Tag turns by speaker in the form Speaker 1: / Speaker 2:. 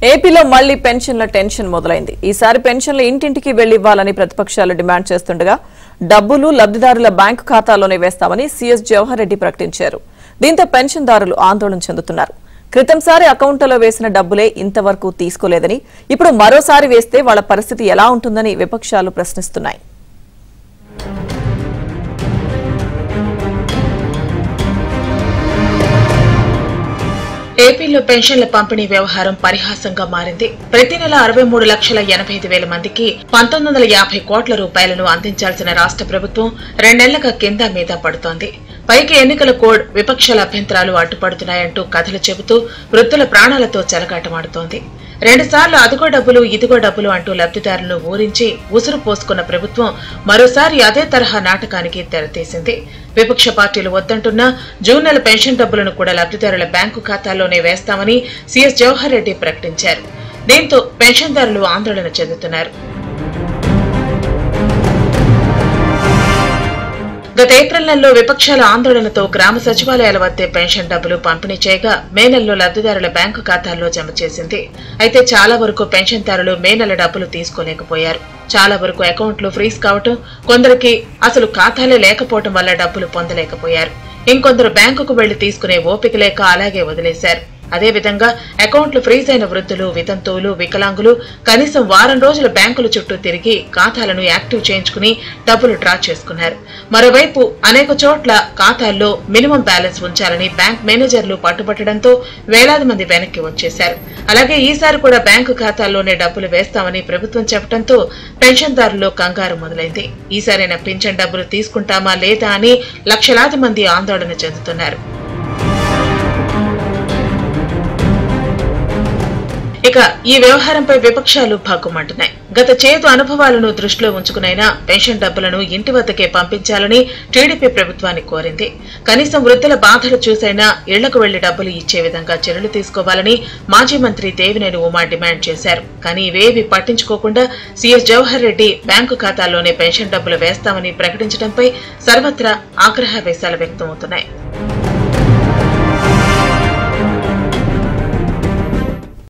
Speaker 1: ఏపీలో మళ్లీ పెన్షన్ల టెన్షన్ మొదలైంది. ఈసారి పెన్షన్లు ఇంటింటికి వెళ్లి ఇవ్వాలని ప్రతిపక్షాలు డిమాండ్ చేస్తుండగా డబ్బులు లబ్ధిదారుల బ్యాంకు ఖాతాల్లోనే వేస్తామని సీఎస్ జవహర్ రెడ్డి ప్రకటించారు. దీంతో పెన్షన్దారులు ఆందోళన చెందుతున్నారు. క్రితంసారి అకౌంట్లలో వేసిన డబ్బులే ఇంతవరకు తీసుకోలేదని, ఇప్పుడు మరోసారి వేస్తే వాళ్ల పరిస్థితి ఎలా ఉంటుందని విపక్షాలు ప్రశ్నిస్తున్నాయి.
Speaker 2: ఏపీలో పెన్షన్ల పంపిణీ వ్యవహారం పరిహాసంగా మారింది. ప్రతి నెల 63,85,000 మందికి 1950 కోట్ల రూపాయలను అందించాల్సిన రాష్ట్ర ప్రభుత్వం 2 నెలలుగా కింద మీద పడుతోంది. పైకి ఎన్నికల కోడ్, విపక్షాల అభ్యంతరాలు అడ్డుపడుతున్నాయంటూ కథలు చెబుతూ వృద్ధుల ప్రాణాలతో చెలగాటమాడుతోంది. 2 సార్లు అదిగో డబ్బులు ఇదిగో డబ్బులు అంటూ లబ్ధిదారులను ఊరించి ఉసురు పోసుకున్న ప్రభుత్వం మరోసారి అదే తరహా నాటకానికి తెరతీసింది. విపక్ష పార్టీలు వద్దంటున్నా జూన్ నెల పెన్షన్ డబ్బులను కూడా లబ్ధిదారుల బ్యాంకు ఖాతాల్లోనే వేస్తామని సీఎస్ జవహర్ రెడ్డి ప్రకటించారు. దీంతో పెన్షన్దారులు ఆందోళన చెందుతున్నారు. గత ఏప్రిల్ నెలలో విపక్షాల ఆందోళనతో గ్రామ సచివాలయాల వద్దే పెన్షన్ డబ్బులు పంపిణీ చేయగా మే నెలలో లబ్ధిదారుల బ్యాంకు ఖాతాల్లో జమ చేసింది. అయితే చాలా వరకు పెన్షన్దారులు మే నెల డబ్బులు తీసుకోలేకపోయారు. చాలా వరకు అకౌంట్లు ఫ్రీజ్ కావటం, కొందరికి అసలు ఖాతాలే లేకపోవడం వల్ల డబ్బులు పొందలేకపోయారు. ఇంకొందరు బ్యాంకుకు వెళ్లి తీసుకునే ఓపిక లేక అలాగే వదిలేశారు. అదేవిధంగా అకౌంట్లు ఫ్రీజ్ అయిన వృద్ధులు, వితంతువులు, వికలాంగులు కనీసం వారం రోజుల బ్యాంకుల చుట్టూ తిరిగి ఖాతాలను యాక్టివ్ చేయించుకుని డబ్బులు డ్రా చేసుకున్నారు. మరోవైపు అనేక చోట్ల ఖాతాల్లో మినిమం బ్యాలెన్స్ ఉంచాలని బ్యాంక్ మేనేజర్లు పట్టుబట్టడంతో వేలాది మంది వెనక్కి వచ్చేశారు. అలాగే ఈసారి కూడా బ్యాంకు ఖాతాల్లోనే డబ్బులు వేస్తామని ప్రభుత్వం చెప్పడంతో పెన్షన్దారుల్లో కంగారు మొదలైంది. ఈసారైనా పింఛన్ డబ్బులు తీసుకుంటామా లేదా అని లక్షలాది మంది ఆందోళన చెందుతున్నారు. ఇక ఈ వ్యవహారంపై విపక్షాలు భగ్గుమంటున్నాయి. గత చేదు అనుభవాలను దృష్టిలో ఉంచుకునైనా పెన్షన్ డబ్బులను ఇంటి వద్దకే పంపించాలని టీడీపీ ప్రభుత్వాన్ని కోరింది. కనీసం వృద్ధుల బాధలు చూసైనా ఇళ్లకు వెళ్లి డబ్బులు ఇచ్చే విధంగా చర్యలు తీసుకోవాలని మాజీ మంత్రి దేవినేని ఉమా డిమాండ్ చేశారు. కానీ ఇవేవి పట్టించుకోకుండా సీఎస్ జవహర్ రెడ్డి బ్యాంకు ఖాతాల్లోనే పెన్షన్ డబ్బులు వేస్తామని ప్రకటించడంపై సర్వత్రా ఆగ్రహావేశాలు వ్యక్తమవుతున్నాయి.